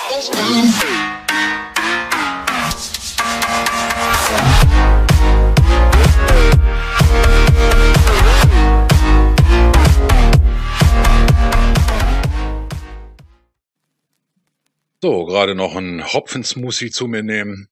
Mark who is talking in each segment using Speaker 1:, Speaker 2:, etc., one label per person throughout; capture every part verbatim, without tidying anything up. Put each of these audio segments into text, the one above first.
Speaker 1: So, gerade noch ein Hopfensmoothie zu mir nehmen.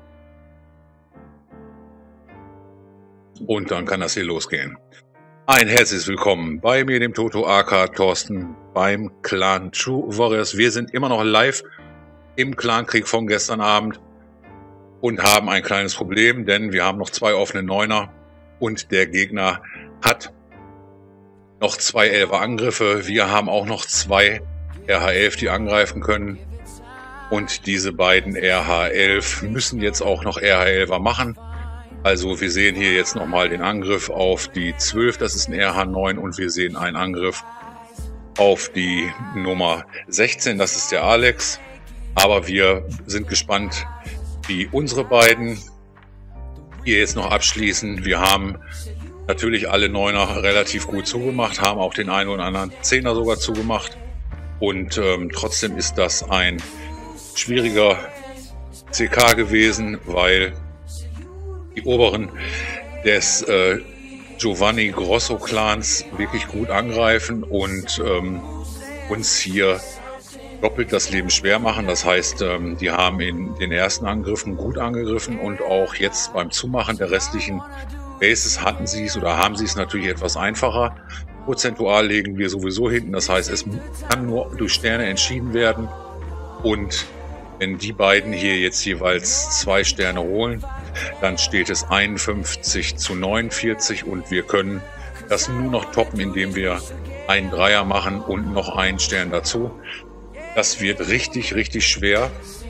Speaker 1: Und dann kann das hier losgehen. Ein herzliches Willkommen bei mir, dem Toto aka Thorsten, beim Clan True Warriors. Wir sind immer noch live im Clankrieg von gestern Abend und haben ein kleines Problem, denn wir haben noch zwei offene Neuner und der Gegner hat noch zwei Elfer Angriffe. Wir haben auch noch zwei R H elf, die angreifen können. Und diese beiden R H elf müssen jetzt auch noch R H elfer machen. Also wir sehen hier jetzt nochmal den Angriff auf die zwölf, das ist ein R H neun. Und wir sehen einen Angriff auf die Nummer sechzehn, das ist der Alex. Aber wir sind gespannt, wie unsere beiden hier jetzt noch abschließen. Wir haben natürlich alle Neuner relativ gut zugemacht, haben auch den einen oder anderen Zehner sogar zugemacht. Und ähm, trotzdem ist das ein schwieriger C K gewesen, weil die Oberen des äh, Giovanni Grosso Clans wirklich gut angreifen und ähm, uns hier doppelt das Leben schwer machen. Das heißt, ähm, die haben in den ersten Angriffen gut angegriffen und auch jetzt beim Zumachen der restlichen Bases hatten sie es oder haben sie es natürlich etwas einfacher. Prozentual legen wir sowieso hinten, das heißt, es kann nur durch Sterne entschieden werden. Und wenn die beiden hier jetzt jeweils zwei Sterne holen, dann steht es einundfünfzig zu neunundvierzig und wir können das nur noch toppen, indem wir einen Dreier machen und noch einen Stern dazu. Das wird richtig, richtig schwer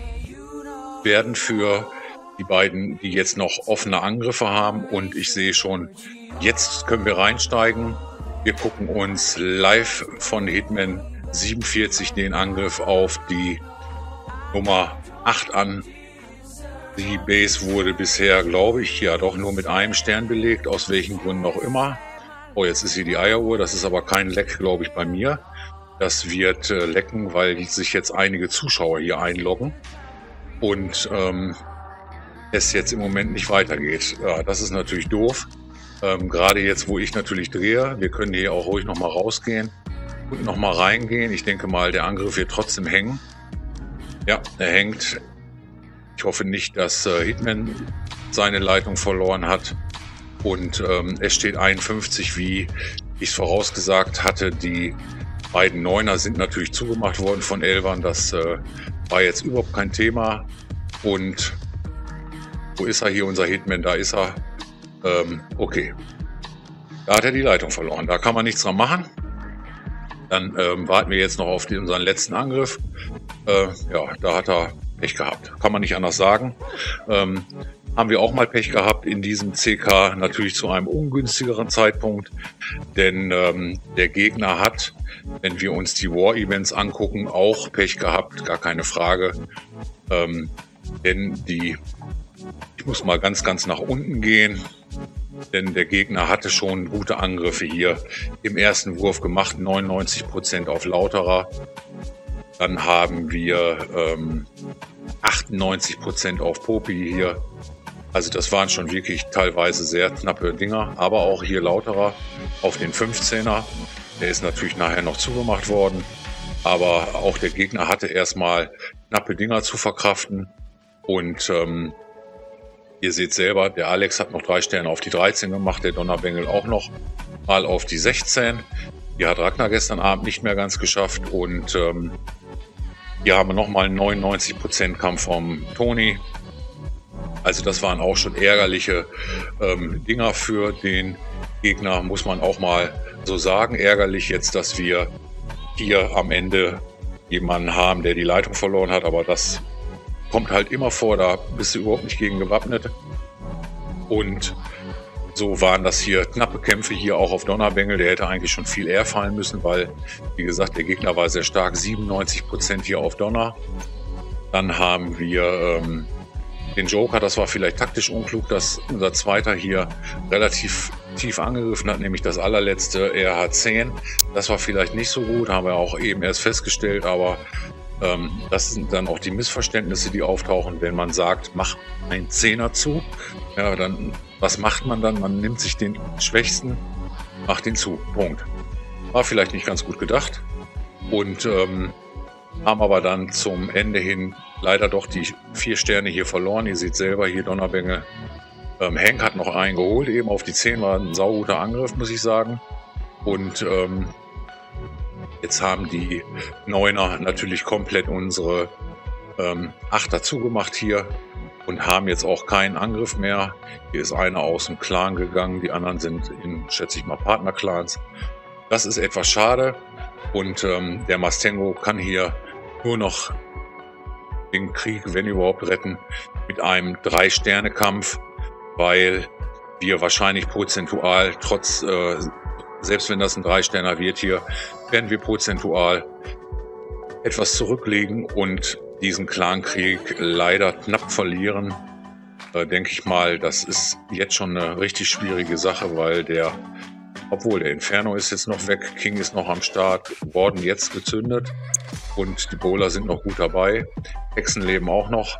Speaker 1: werden für die beiden, die jetzt noch offene Angriffe haben. Und ich sehe schon, jetzt können wir reinsteigen. Wir gucken uns live von Hitman siebenundvierzig den Angriff auf die Nummer acht an. Die Base wurde bisher, glaube ich, ja doch nur mit einem Stern belegt, aus welchen Gründen auch immer. Oh, jetzt ist hier die Eieruhr, das ist aber kein Leck, glaube ich, bei mir. Das wird äh, lecken, weil sich jetzt einige Zuschauer hier einloggen und ähm, es jetzt im Moment nicht weitergeht. Ja, das ist natürlich doof. Ähm, gerade jetzt, wo ich natürlich drehe. Wir können hier auch ruhig nochmal rausgehen und nochmal reingehen. Ich denke mal, der Angriff wird trotzdem hängen. Ja, er hängt. Ich hoffe nicht, dass äh, Hitman seine Leitung verloren hat. Und ähm, es steht einundfünfzig, wie ich es vorausgesagt hatte. Die beiden Neuner sind natürlich zugemacht worden von Elfern. Das äh, war jetzt überhaupt kein Thema. Und wo ist er hier, unser Hitman? Da ist er. Ähm, okay. Da hat er die Leitung verloren. Da kann man nichts dran machen. Dann ähm, warten wir jetzt noch auf die, unseren letzten Angriff. Äh, ja, da hat er Pech gehabt. Kann man nicht anders sagen. Ähm, haben wir auch mal Pech gehabt in diesem C K, natürlich zu einem ungünstigeren Zeitpunkt. Denn ähm, der Gegner hat, wenn wir uns die War-Events angucken, auch Pech gehabt, gar keine Frage. Ähm, denn die, ich muss mal ganz, ganz nach unten gehen. Denn der Gegner hatte schon gute Angriffe hier im ersten Wurf gemacht, neunundneunzig Prozent auf Lauterer. Dann haben wir ähm, achtundneunzig Prozent auf Popi hier. Also das waren schon wirklich teilweise sehr knappe Dinger. Aber auch hier Lauterer auf den fünfzehner. Der ist natürlich nachher noch zugemacht worden. Aber auch der Gegner hatte erstmal knappe Dinger zu verkraften. Und ähm, ihr seht selber, der Alex hat noch drei Sterne auf die dreizehn gemacht, der Donnerbengel auch noch mal auf die sechzehn. Die hat Ragnar gestern Abend nicht mehr ganz geschafft. Und ähm, hier haben wir nochmal einen neunundneunzig Prozent Kampf vom Toni. Also das waren auch schon ärgerliche ähm, Dinger für den Gegner, muss man auch mal so sagen. Ärgerlich jetzt, dass wir hier am Ende jemanden haben, der die Leitung verloren hat. Aber das kommt halt immer vor, da bist du überhaupt nicht gegen gewappnet. Und so waren das hier knappe Kämpfe hier auch auf Donnerbengel. Der hätte eigentlich schon viel eher fallen müssen, weil, wie gesagt, der Gegner war sehr stark. siebenundneunzig Prozent hier auf Donner. Dann haben wir ähm, den Joker, das war vielleicht taktisch unklug, dass unser Zweiter hier relativ tief angegriffen hat, nämlich das allerletzte R H zehn. Das war vielleicht nicht so gut, haben wir auch eben erst festgestellt, aber Ähm, das sind dann auch die Missverständnisse, die auftauchen, wenn man sagt, mach einen Zehner zu. Ja, dann, was macht man dann? Man nimmt sich den Schwächsten, macht ihn zu. Punkt. War vielleicht nicht ganz gut gedacht und ähm, haben aber dann zum Ende hin leider doch die vier Sterne hier verloren. Ihr seht selber hier Donnerbengel. Ähm, Hank hat noch einen geholt, eben auf die zehn, war ein sauguter Angriff, muss ich sagen. Und ähm, jetzt haben die Neuner natürlich komplett unsere ähm, Achter zugemacht hier und haben jetzt auch keinen Angriff mehr. Hier ist einer aus dem Clan gegangen, die anderen sind in, schätze ich mal, Partnerclans. Das ist etwas schade und ähm, der Mastengo kann hier nur noch den Krieg, wenn überhaupt, retten mit einem Drei-Sterne-Kampf, weil wir wahrscheinlich prozentual, trotz, äh, selbst wenn das ein Drei-Sterner wird hier, werden wir prozentual etwas zurücklegen und diesen Clankrieg leider knapp verlieren. Äh, denke ich mal, das ist jetzt schon eine richtig schwierige Sache, weil der Obwohl, der Inferno ist jetzt noch weg, King ist noch am Start, Warden jetzt gezündet und die Bowler sind noch gut dabei. Hexen leben auch noch.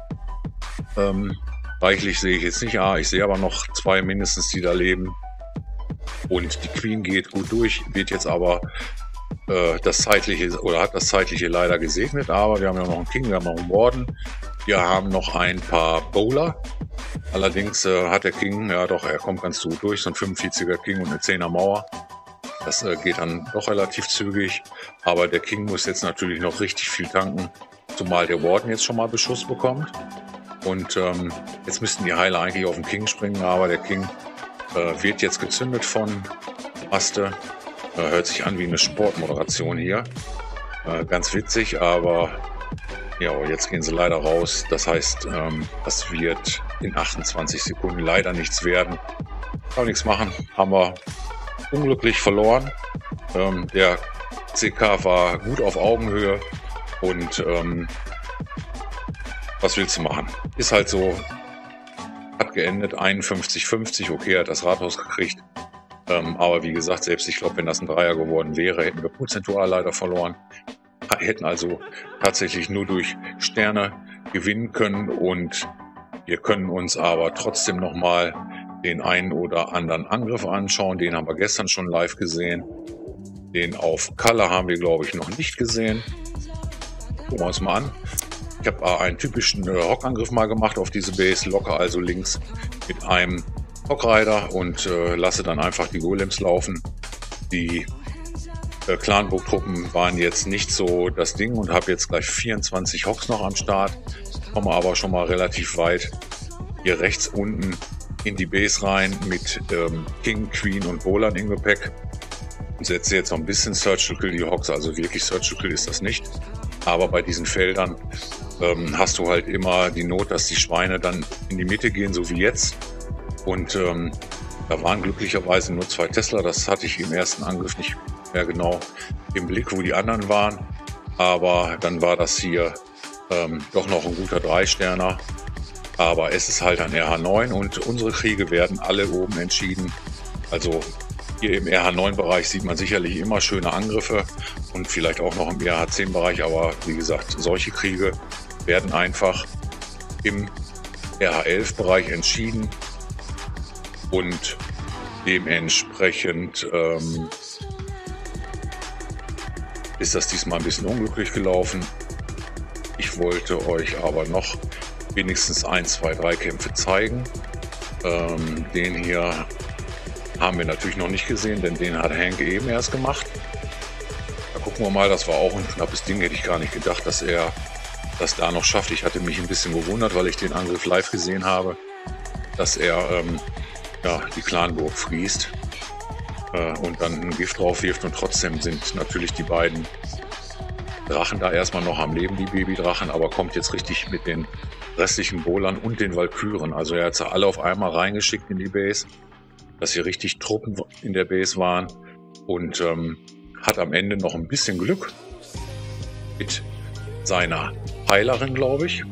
Speaker 1: Ähm, reichlich sehe ich jetzt nicht, ah, ich sehe aber noch zwei mindestens, die da leben. Und die Queen geht gut durch, wird jetzt aber äh, das zeitliche, oder hat das zeitliche leider gesegnet, aber wir haben ja noch einen King, wir haben noch einen Warden, wir haben noch ein paar Bowler. Allerdings äh, hat der King, ja doch, er kommt ganz gut durch, so ein fünfundvierziger King und eine zehner Mauer. Das äh, geht dann doch relativ zügig, aber der King muss jetzt natürlich noch richtig viel tanken, zumal der Warden jetzt schon mal Beschuss bekommt. Und ähm, jetzt müssten die Heiler eigentlich auf den King springen, aber der King äh, wird jetzt gezündet von Aste. Äh, hört sich an wie eine Sportmoderation hier. Äh, ganz witzig, aber ja, jetzt gehen sie leider raus. Das heißt, ähm, das wird in achtundzwanzig Sekunden leider nichts werden. Kann nichts machen. Haben wir unglücklich verloren. Ähm, der C K war gut auf Augenhöhe und ähm, was willst du machen? Ist halt so. Hat geendet. einundfünfzig fünfzig. Okay, er hat das Rathaus gekriegt. Ähm, aber wie gesagt, selbst ich glaube, wenn das ein Dreier geworden wäre, hätten wir prozentual leider verloren. Hätten also tatsächlich nur durch Sterne gewinnen können und wir können uns aber trotzdem nochmal den einen oder anderen Angriff anschauen. Den haben wir gestern schon live gesehen. Den auf Color haben wir, glaube ich, noch nicht gesehen. Gucken wir uns mal an. Ich habe einen typischen äh, Hockangriff mal gemacht auf diese Base, locke also links mit einem Hockrider und äh, lasse dann einfach die Golems laufen. Die äh, Clanburg-Truppen waren jetzt nicht so das Ding und habe jetzt gleich vierundzwanzig Hocks noch am Start. Komme aber schon mal relativ weit hier rechts unten in die Base rein mit ähm, King, Queen und Bowlern im Gepäck. Und setze jetzt noch ein bisschen Surgical die Hocks, also wirklich Surgical ist das nicht. Aber bei diesen Feldern ähm, hast du halt immer die Not, dass die Schweine dann in die Mitte gehen, so wie jetzt. Und ähm, da waren glücklicherweise nur zwei Tesla. Das hatte ich im ersten Angriff nicht mehr genau im Blick, wo die anderen waren. Aber dann war das hier ähm, doch noch ein guter Drei-Sterner. Aber es ist halt ein R H neun und unsere Kriege werden alle oben entschieden. Also hier im R H neun Bereich sieht man sicherlich immer schöne Angriffe und vielleicht auch noch im R H zehn Bereich. Aber wie gesagt, solche Kriege werden einfach im R H elf Bereich entschieden. Und dementsprechend ähm, ist das diesmal ein bisschen unglücklich gelaufen. Ich wollte euch aber noch wenigstens ein, zwei, drei Kämpfe zeigen. Ähm, den hier haben wir natürlich noch nicht gesehen, denn den hat Hank eben erst gemacht. Da gucken wir mal, das war auch ein knappes Ding, hätte ich gar nicht gedacht, dass er das da noch schafft. Ich hatte mich ein bisschen gewundert, weil ich den Angriff live gesehen habe, dass er ähm, ja, die Clanburg fließt äh, und dann ein Gift drauf wirft und trotzdem sind natürlich die beiden Drachen da erstmal noch am Leben, die Babydrachen, aber kommt jetzt richtig mit den restlichen Bowlern und den Valkyren. Also er hat sie alle auf einmal reingeschickt in die Base, dass hier richtig Truppen in der Base waren und ähm, hat am Ende noch ein bisschen Glück mit seiner Heilerin, glaube ich.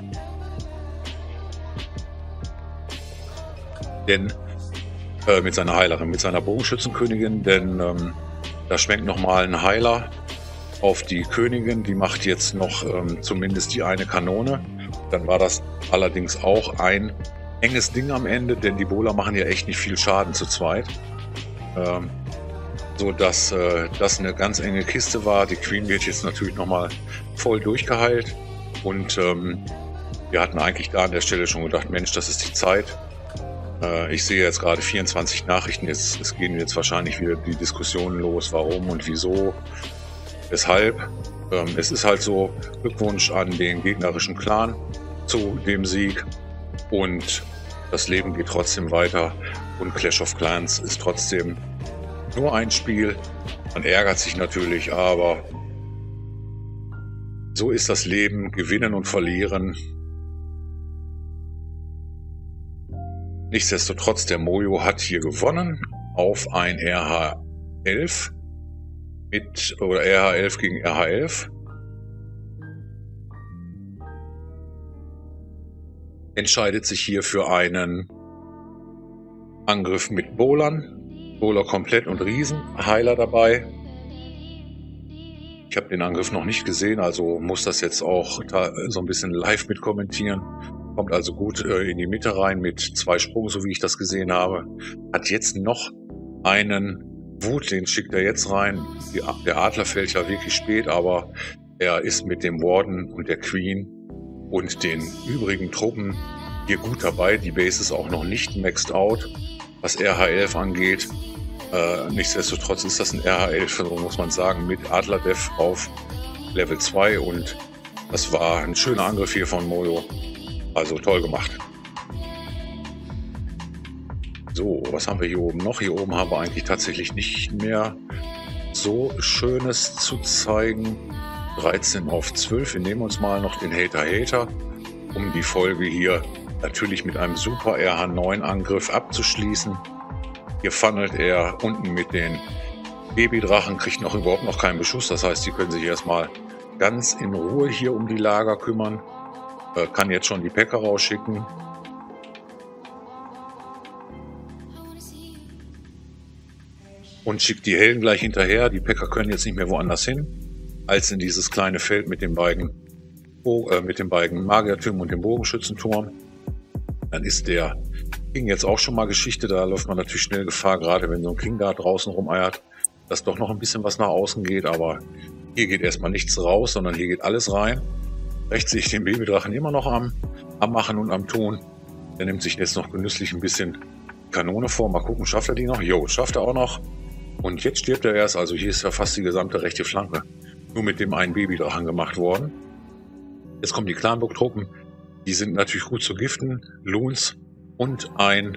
Speaker 1: Denn äh, mit seiner Heilerin, mit seiner Bogenschützenkönigin, denn ähm, da schwenkt nochmal ein Heiler auf die Königin. Die macht jetzt noch ähm, zumindest die eine Kanone. Dann war das allerdings auch ein enges Ding am Ende, denn die Bowler machen ja echt nicht viel Schaden zu zweit. Ähm, so dass äh, das eine ganz enge Kiste war. Die Queen wird jetzt natürlich nochmal voll durchgeheilt. Und ähm, wir hatten eigentlich da an der Stelle schon gedacht, Mensch, das ist die Zeit. Äh, ich sehe jetzt gerade vierundzwanzig Nachrichten. Jetzt, es gehen jetzt wahrscheinlich wieder die Diskussionen los, warum und wieso. Weshalb. Ähm, es ist halt so, Glückwunsch an den gegnerischen Clan zu dem Sieg. Und das Leben geht trotzdem weiter. Und Clash of Clans ist trotzdem nur ein Spiel. Man ärgert sich natürlich, aber so ist das Leben, gewinnen und verlieren. Nichtsdestotrotz, der Mojo hat hier gewonnen auf ein R H elf mit, oder R H elf gegen R H elf. Entscheidet sich hier für einen Angriff mit Bowlern. Bowler komplett und Riesen. Heiler dabei. Ich habe den Angriff noch nicht gesehen, also muss das jetzt auch da so ein bisschen live mit kommentieren. Kommt also gut äh, in die Mitte rein mit zwei Sprung, so wie ich das gesehen habe. Hat jetzt noch einen Wut, den schickt er jetzt rein. Die, der Adler fällt ja wirklich spät, aber er ist mit dem Warden und der Queen und den übrigen Truppen hier gut dabei. Die Base ist auch noch nicht maxed out, was R H elf angeht. Äh, nichtsdestotrotz ist das ein R H elf, so muss man sagen, mit Adler-Def auf Level zwei und das war ein schöner Angriff hier von Mojo. Also toll gemacht. So, was haben wir hier oben noch? Hier oben haben wir eigentlich tatsächlich nicht mehr so Schönes zu zeigen. dreizehn auf zwölf. Wir nehmen uns mal noch den Hater Hater, um die Folge hier natürlich mit einem super R H neun Angriff abzuschließen. Hier funnelt er unten mit den Babydrachen, kriegt noch überhaupt noch keinen Beschuss. Das heißt, die können sich erstmal ganz in Ruhe hier um die Lager kümmern. Äh, kann jetzt schon die Päcker rausschicken. Und schickt die Helden gleich hinterher. Die Päcker können jetzt nicht mehr woanders hin, als in dieses kleine Feld mit den beiden, äh, mit den beiden Magiertürmen und dem Bogenschützenturm. Dann ist der King jetzt auch schon mal Geschichte. Da läuft man natürlich schnell Gefahr, gerade wenn so ein King da draußen rumeiert, dass doch noch ein bisschen was nach außen geht. Aber hier geht erstmal nichts raus, sondern hier geht alles rein. Rechts sehe ich den Babydrachen immer noch am, am Machen und am Tun. Der nimmt sich jetzt noch genüsslich ein bisschen Kanone vor. Mal gucken, schafft er die noch? Jo, schafft er auch noch. Und jetzt stirbt er erst. Also hier ist ja fast die gesamte rechte Flanke nur mit dem einen Babydrachen gemacht worden. Jetzt kommen die Clanburg-Truppen. Die sind natürlich gut zu giften. Loons und ein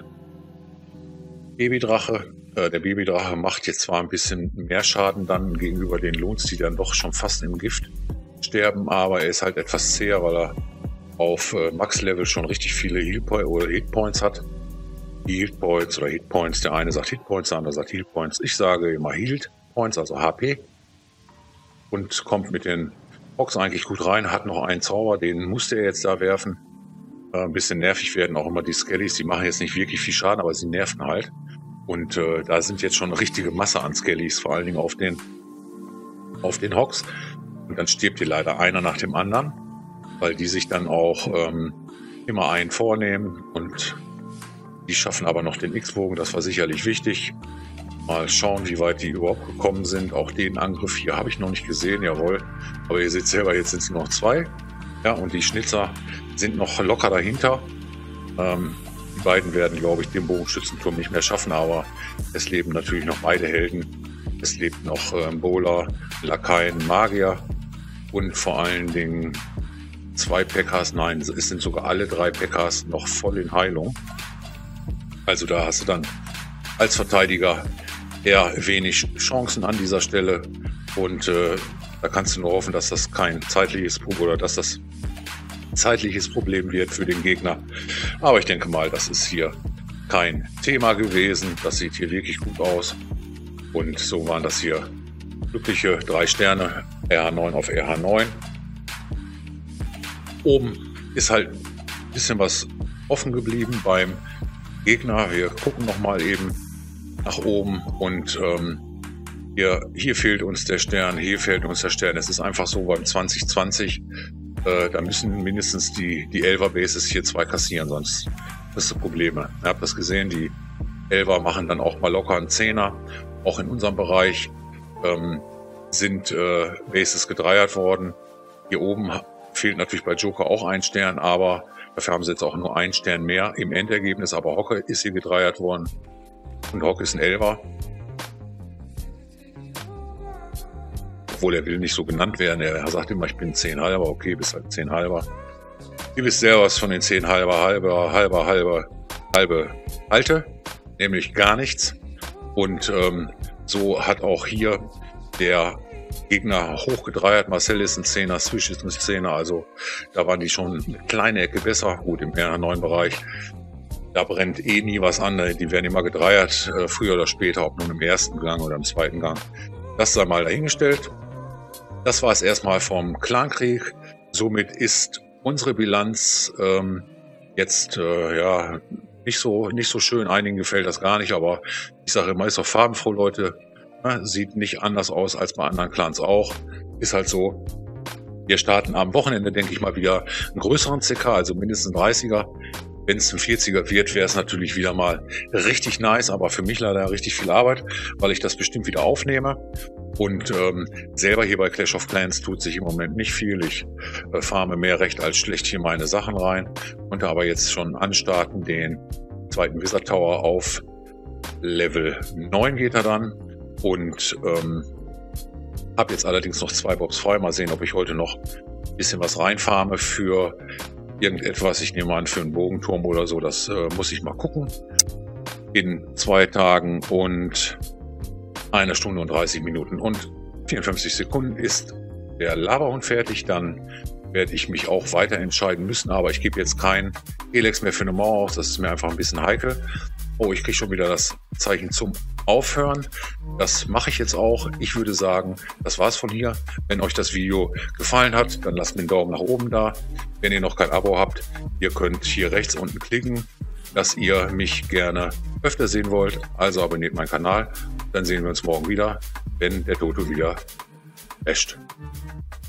Speaker 1: Babydrache. Äh, der Babydrache macht jetzt zwar ein bisschen mehr Schaden dann gegenüber den Loons, die dann doch schon fast im Gift sterben, aber er ist halt etwas zäher, weil er auf äh, Max-Level schon richtig viele Healpoints oder Hitpoints hat. Healpoints oder Hitpoints. Der eine sagt Hitpoints, der andere sagt Healpoints. Ich sage immer Healpoints, also H P. Und kommt mit den Box eigentlich gut rein, hat noch einen Zauber, den musste er jetzt da werfen. Äh, ein bisschen nervig werden auch immer die Skellys, die machen jetzt nicht wirklich viel Schaden, aber sie nerven halt. Und äh, da sind jetzt schon eine richtige Masse an Skellys, vor allen Dingen auf den, auf den Hogs. Und dann stirbt hier leider einer nach dem anderen, weil die sich dann auch ähm, immer einen vornehmen. Und die schaffen aber noch den X-Bogen, das war sicherlich wichtig. Mal schauen, wie weit die überhaupt gekommen sind. Auch den Angriff hier habe ich noch nicht gesehen, jawohl. Aber ihr seht selber, jetzt sind es noch zwei. Ja, und die Schnitzer sind noch locker dahinter. Ähm, die beiden werden, glaube ich, den Bogenschützenturm nicht mehr schaffen, aber es leben natürlich noch beide Helden. Es lebt noch ähm, Bowler, Lakaien, Magier und vor allen Dingen zwei Packers. Nein, es sind sogar alle drei Packers noch voll in Heilung. Also da hast du dann als Verteidiger eher wenig Chancen an dieser Stelle und äh, da kannst du nur hoffen, dass das kein zeitliches Problem oder dass das zeitliches Problem wird für den Gegner. Aber ich denke mal, das ist hier kein Thema gewesen. Das sieht hier wirklich gut aus und so waren das hier glückliche drei Sterne, R H neun auf R H neun. Oben ist halt ein bisschen was offen geblieben beim Gegner. Wir gucken noch mal eben nach oben und ähm, hier, hier fehlt uns der Stern, hier fehlt uns der Stern. Es ist einfach so beim zwanzig zwanzig, äh, da müssen mindestens die, die Elfer Bases hier zwei kassieren, sonst hast du Probleme. Ihr habt das gesehen, die Elfer machen dann auch mal locker einen Zehner. Auch in unserem Bereich ähm, sind äh, Bases gedreiert worden. Hier oben fehlt natürlich bei Joker auch ein Stern, aber dafür haben sie jetzt auch nur einen Stern mehr im Endergebnis. Aber Hocke ist hier gedreiert worden und Hocke ist ein Elfer. Obwohl er will nicht so genannt werden. Er sagt immer, ich bin zehn halber. Okay, bist halt zehn halber. Ihr wisst sehr was von den zehn halber, halber, halber, halber, halbe Halte, nämlich gar nichts. Und ähm, so hat auch hier der Gegner hochgedreiert. Marcel ist ein Zehner, Swish ist ein Zehner. Also da waren die schon eine kleine Ecke besser. Gut, im R neun Bereich, da brennt eh nie was an. Die werden immer gedreiert, äh, früher oder später, ob nun im ersten Gang oder im zweiten Gang. Das sei mal dahingestellt. Das war es erstmal vom Clankrieg. Somit ist unsere Bilanz ähm, jetzt äh, ja nicht so nicht so schön. Einigen gefällt das gar nicht, aber ich sage immer, ist doch farbenfroh, Leute. Ja, sieht nicht anders aus als bei anderen Clans auch. Ist halt so. Wir starten am Wochenende, denke ich mal, wieder einen größeren C K, also mindestens einen dreißiger. Wenn es ein vierziger wird, wäre es natürlich wieder mal richtig nice, aber für mich leider richtig viel Arbeit, weil ich das bestimmt wieder aufnehme. Und ähm, selber hier bei Clash of Clans tut sich im Moment nicht viel. Ich äh, farme mehr recht als schlecht hier meine Sachen rein. Konnte aber jetzt schon anstarten, den zweiten Wizard Tower auf Level neun geht er dann. Und ähm, habe jetzt allerdings noch zwei Bobs frei. Mal sehen, ob ich heute noch ein bisschen was reinfarme für irgendetwas. Ich nehme an, für einen Bogenturm oder so. Das äh, muss ich mal gucken. In zwei Tagen und eine Stunde und dreißig Minuten und vierundfünfzig Sekunden ist der Laberhund fertig. Dann werde ich mich auch weiter entscheiden müssen. Aber ich gebe jetzt kein Elex mehr für eine Mauer aus. Das ist mir einfach ein bisschen heikel. Oh, ich kriege schon wieder das Zeichen zum Aufhören. Das mache ich jetzt auch. Ich würde sagen, das war's von hier. Wenn euch das Video gefallen hat, dann lasst mir einen Daumen nach oben da. Wenn ihr noch kein Abo habt, ihr könnt hier rechts unten klicken, dass ihr mich gerne öfter sehen wollt. Also abonniert meinen Kanal. Dann sehen wir uns morgen wieder, wenn der Toto wieder wäscht.